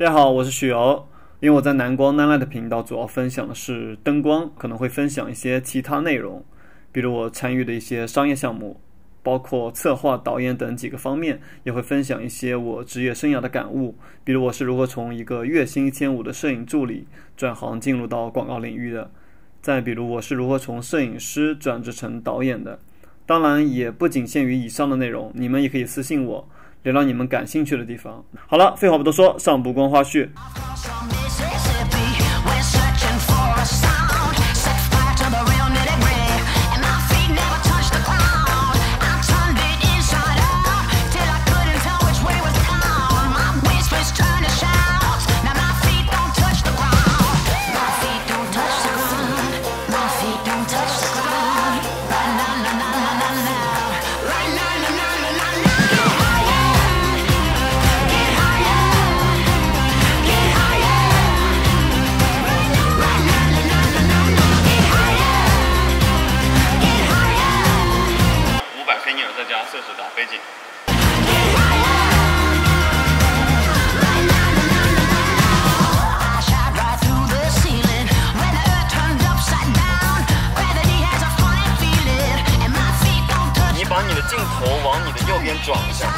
大家好，我是许瑶。因为我在南光 Nanlite 频道主要分享的是灯光，可能会分享一些其他内容，比如我参与的一些商业项目，包括策划、导演等几个方面，也会分享一些我职业生涯的感悟，比如我是如何从一个月薪1500的摄影助理转行进入到广告领域的，再比如我是如何从摄影师转职成导演的。当然也不仅限于以上的内容，你们也可以私信我，聊聊你们感兴趣的地方。好了，废话不多说，上不光花絮。 射手打飞机。你把你的镜头往你的右边转一下。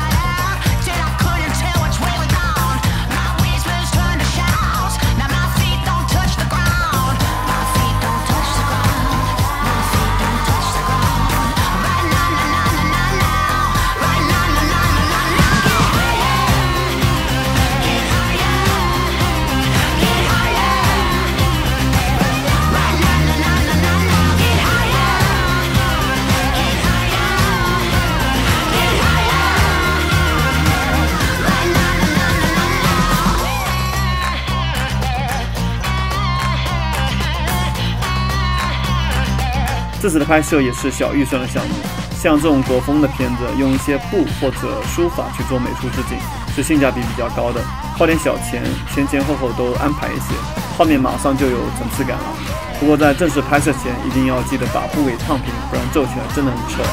这次的拍摄也是小预算的项目，像这种国风的片子，用一些布或者书法去做美术置景，是性价比比较高的，花点小钱，前前后后都安排一些，画面马上就有层次感了。不过在正式拍摄前，一定要记得把布给烫平，不然皱起来真的很丑。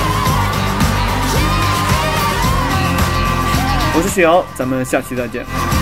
我是许瑶，咱们下期再见。